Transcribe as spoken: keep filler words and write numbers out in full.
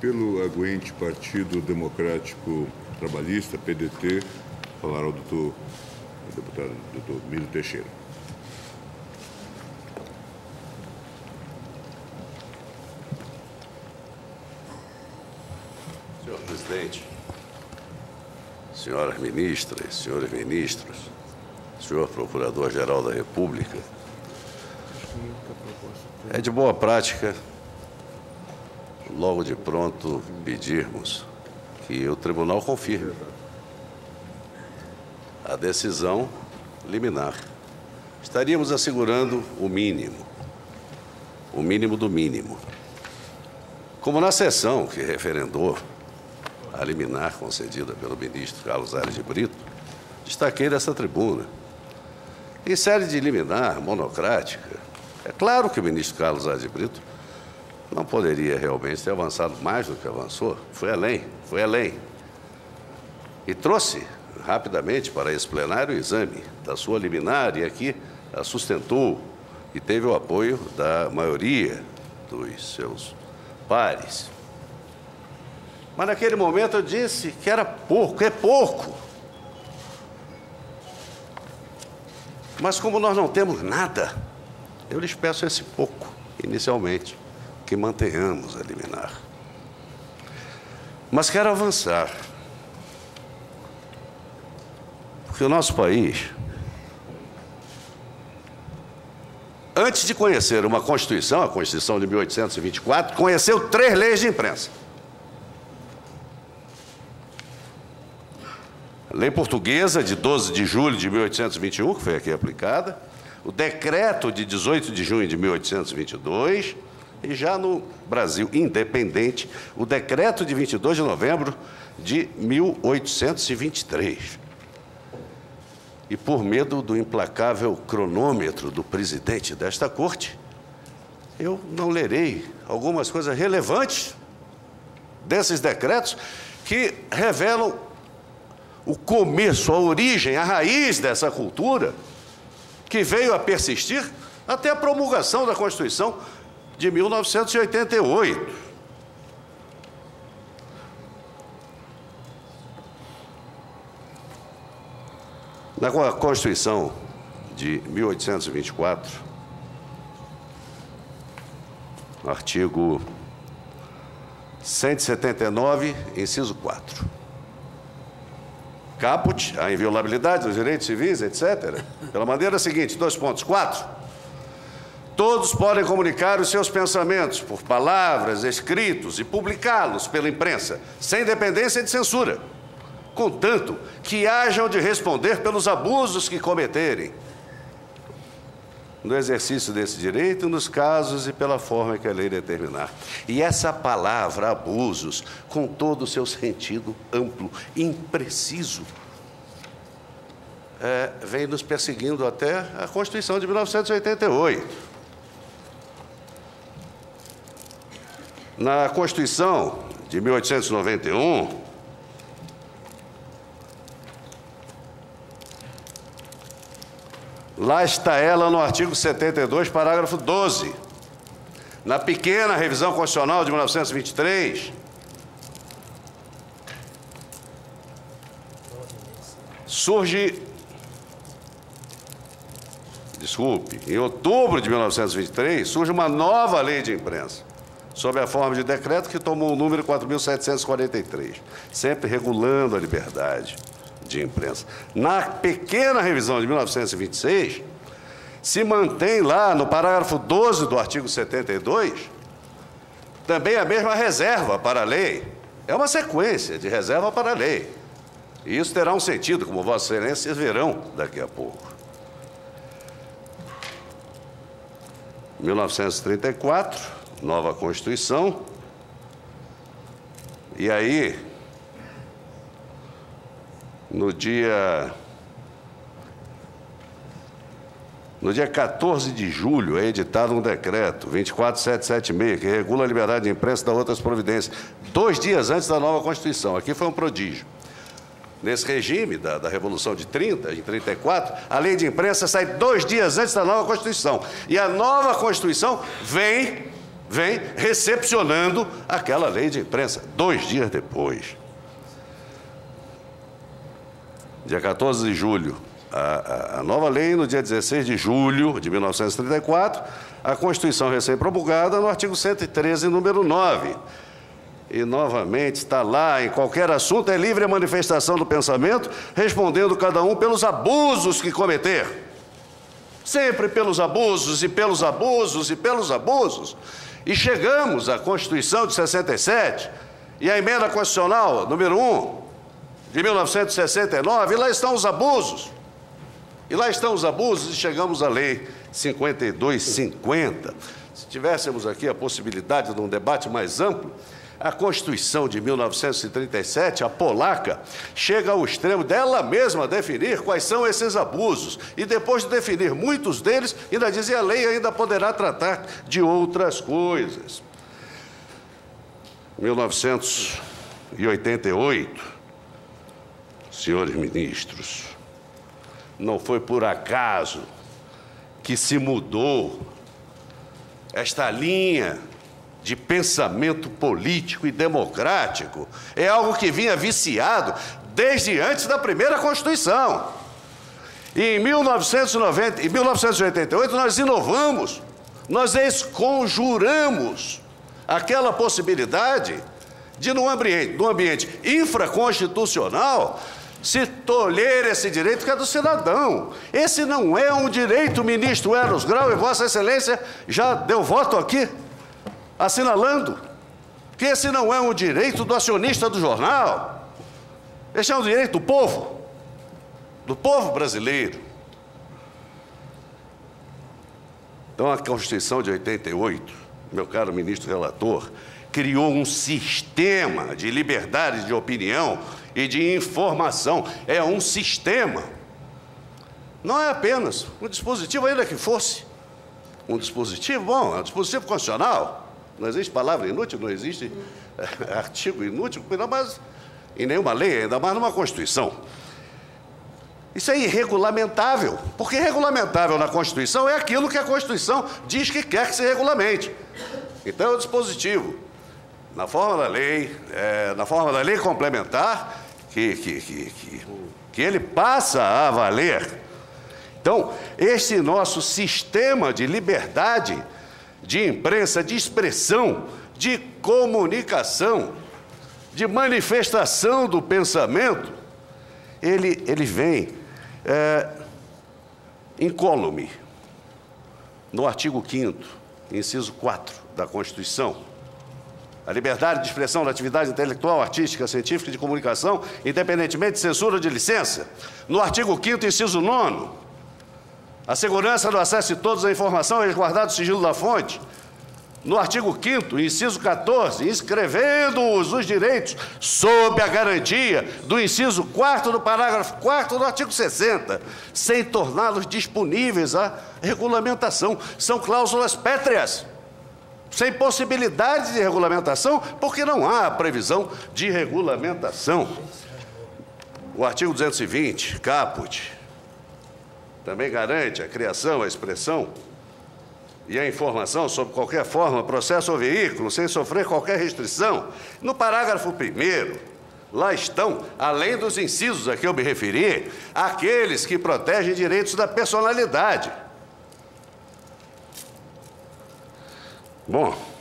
Pelo aguente Partido Democrático Trabalhista, P D T, falará o doutor, o deputado doutor Miro Teixeira. Senhor presidente, senhoras ministras, senhores ministros, senhor procurador-geral da República, é de boa prática, logo de pronto, pedirmos que o tribunal confirme a decisão liminar. Estaríamos assegurando o mínimo, o mínimo do mínimo. Como na sessão que referendou a liminar concedida pelo ministro Carlos Aires de Brito, destaquei nessa tribuna. Em série de liminar monocrática, é claro que o ministro Carlos Aires de Brito não poderia realmente ter avançado mais do que avançou. Foi além, foi além. E trouxe rapidamente para esse plenário o exame da sua liminar e aqui a sustentou e teve o apoio da maioria dos seus pares. Mas naquele momento eu disse que era pouco, é pouco. Mas como nós não temos nada, eu lhes peço esse pouco, inicialmente, que mantenhamos a liminar. Mas quero avançar, porque o nosso país, antes de conhecer uma Constituição, a Constituição de mil oitocentos e vinte e quatro, conheceu três leis de imprensa. A Lei Portuguesa, de doze de julho de mil oitocentos e vinte e um, que foi aqui aplicada, o Decreto de dezoito de junho de mil oitocentos e vinte e dois, e já no Brasil independente, o Decreto de vinte e dois de novembro de mil oitocentos e vinte e três. E por medo do implacável cronômetro do presidente desta Corte, eu não lerei algumas coisas relevantes desses decretos que revelam o começo, a origem, a raiz dessa cultura que veio a persistir até a promulgação da Constituição de mil novecentos e oitenta e oito. Na Constituição de mil oitocentos e vinte e quatro, no artigo cento e setenta e nove, inciso quatro. Caput, a inviolabilidade dos direitos civis, etcétera, pela maneira seguinte, dois pontos, quatro. Todos podem comunicar os seus pensamentos por palavras, escritos e publicá-los pela imprensa, sem dependência de censura, contanto que hajam de responder pelos abusos que cometerem no exercício desse direito, nos casos e pela forma que a lei determinar. E essa palavra, abusos, com todo o seu sentido amplo, impreciso, é, vem nos perseguindo até a Constituição de mil novecentos e oitenta e oito. Na Constituição de mil oitocentos e noventa e um, lá está ela no artigo setenta e dois, parágrafo doze. Na pequena revisão constitucional de mil novecentos e vinte e três, surge, desculpe, em outubro de mil novecentos e vinte e três, surge uma nova lei de imprensa, sob a forma de decreto que tomou o número quatro mil setecentos e quarenta e três, sempre regulando a liberdade de imprensa. Na pequena revisão de mil novecentos e vinte e seis, se mantém lá no parágrafo doze do artigo setenta e dois, também a mesma reserva para a lei. É uma sequência de reserva para a lei. E isso terá um sentido, como Vossa Excelência verão daqui a pouco. mil novecentos e trinta e quatro, nova Constituição. E aí, no dia, no dia quatorze de julho, é editado um decreto, vinte e quatro mil setecentos e setenta e seis, que regula a liberdade de imprensa e dá outras providências, dois dias antes da nova Constituição. Aqui foi um prodígio. Nesse regime da, da Revolução de trinta, em trinta e quatro, a lei de imprensa sai dois dias antes da nova Constituição. E a nova Constituição vem vem recepcionando aquela lei de imprensa, dois dias depois. Dia quatorze de julho, a, a, a nova lei, no dia dezesseis de julho de mil novecentos e trinta e quatro, a Constituição recém-promulgada no artigo cento e treze, número nove. E, novamente, está lá, em qualquer assunto é livre a manifestação do pensamento, respondendo cada um pelos abusos que cometer. Sempre pelos abusos, e pelos abusos, e pelos abusos. E chegamos à Constituição de sessenta e sete, e a Emenda Constitucional, número um, de mil novecentos e sessenta e nove, e lá estão os abusos. E lá estão os abusos, e chegamos à Lei cinquenta e dois cinquenta. Se tivéssemos aqui a possibilidade de um debate mais amplo, a Constituição de mil novecentos e trinta e sete, a polaca, chega ao extremo dela mesma definir quais são esses abusos. E depois de definir muitos deles, ainda dizia a lei ainda poderá tratar de outras coisas. mil novecentos e oitenta e oito, senhores ministros, não foi por acaso que se mudou esta linha de pensamento político e democrático. É algo que vinha viciado desde antes da primeira Constituição. E em mil novecentos e noventa, em mil novecentos e oitenta e oito nós inovamos, nós esconjuramos aquela possibilidade de, num ambiente, num ambiente infraconstitucional, se tolher esse direito que é do cidadão. Esse não é um direito, ministro Eros Grau, e Vossa Excelência já deu voto aqui, assinalando que esse não é um direito do acionista do jornal. Esse é um direito do povo, do povo brasileiro. Então, a Constituição de oitenta e oito, meu caro ministro relator, criou um sistema de liberdade de opinião e de informação. É um sistema. Não é apenas um dispositivo, ainda que fosse um dispositivo, bom, é um dispositivo constitucional. Não existe palavra inútil, não existe artigo inútil, mas em nenhuma lei, ainda mais numa Constituição. Isso é irregulamentável, porque regulamentável na Constituição é aquilo que a Constituição diz que quer que se regulamente. Então, é o dispositivo. Na forma da lei, é, na forma da lei complementar, que, que, que, que, que ele passa a valer. Então, esse nosso sistema de liberdade de imprensa, de expressão, de comunicação, de manifestação do pensamento, ele, ele vem é, incólume no artigo quinto, inciso quatro da Constituição. A liberdade de expressão da atividade intelectual, artística, científica e de comunicação, independentemente de censura ou de licença. No artigo quinto, inciso nono, a segurança do acesso de todos à informação e resguardado o sigilo da fonte. No artigo quinto, inciso quatorze, inscrevendo-os os direitos sob a garantia do inciso quarto do parágrafo quarto do artigo sessenta, sem torná-los disponíveis à regulamentação. São cláusulas pétreas, sem possibilidade de regulamentação, porque não há previsão de regulamentação. O artigo duzentos e vinte, caput, também garante a criação, a expressão e a informação sob qualquer forma, processo ou veículo, sem sofrer qualquer restrição. No parágrafo primeiro, lá estão, além dos incisos a que eu me referi, aqueles que protegem direitos da personalidade. Bom,